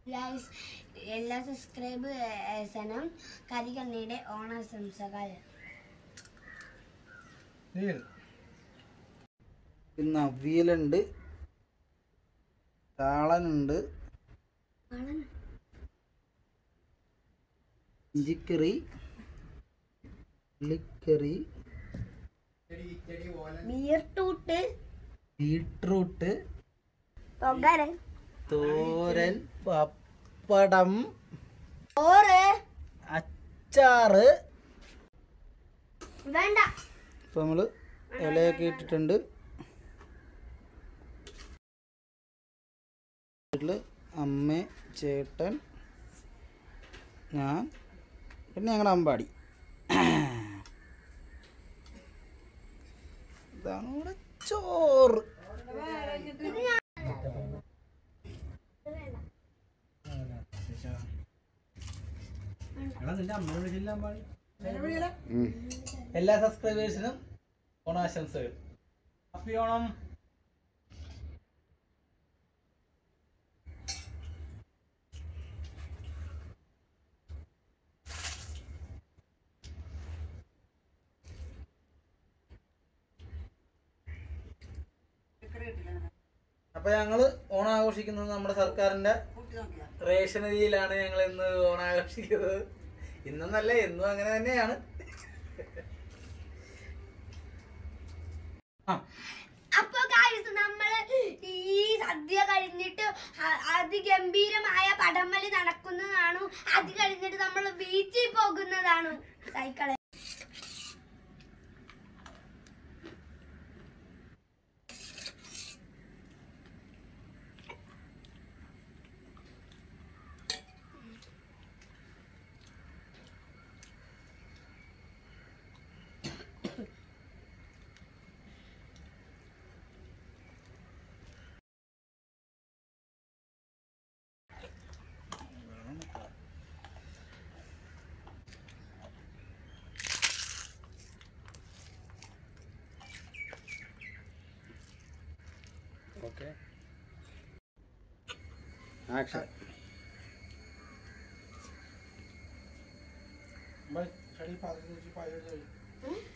Guys എല്ലാ സബ്സ്ക്രൈബേഴ്സിനും കരികണ്ണിയുടെ ഓണാശംസകൾ. പിന്നെ അവിയലുണ്ട്, കാളനുണ്ട്, ഇഞ്ചിക്കറി, ഉള്ളിക്കറി, ബീട്രൂട്ട്, തോരൻ, പപ്പടം, അച്ചാറ്. വേണ്ട. ഇപ്പം നമ്മൾ ഇലയൊക്കെ ഇട്ടിട്ടുണ്ട്. വീട്ടിൽ അമ്മ, ചേട്ടൻ, ഞാൻ, പിന്നെ ഞങ്ങളുടെ അമ്പാടി. ഇതാണ് ഇവിടെ ചോറ്. എല്ലാ സബ്സ്ക്രൈബേഴ്സിനും ഓണാശംസകൾ. ഹാപ്പി ഓണം. അപ്പൊ ഞങ്ങള് ഓണം ആഘോഷിക്കുന്നത് നമ്മുടെ സർക്കാരിന്റെ റേഷനരിയിലാണ്. ഞങ്ങൾ ഇന്ന് ഓണം ആഘോഷിക്കുന്നത്. ഇന്നല്ല, എന്നും അങ്ങനെ തന്നെയാണ്. അപ്പൊ നമ്മള് ഈ സദ്യ കഴിഞ്ഞിട്ട് അതിഗംഭീരമായ പടംവലി നടക്കുന്നതാണ്. അത് കഴിഞ്ഞിട്ട് നമ്മൾ ബീച്ചിൽ പോകുന്നതാണ്. Cycle Okay. Action. Bye.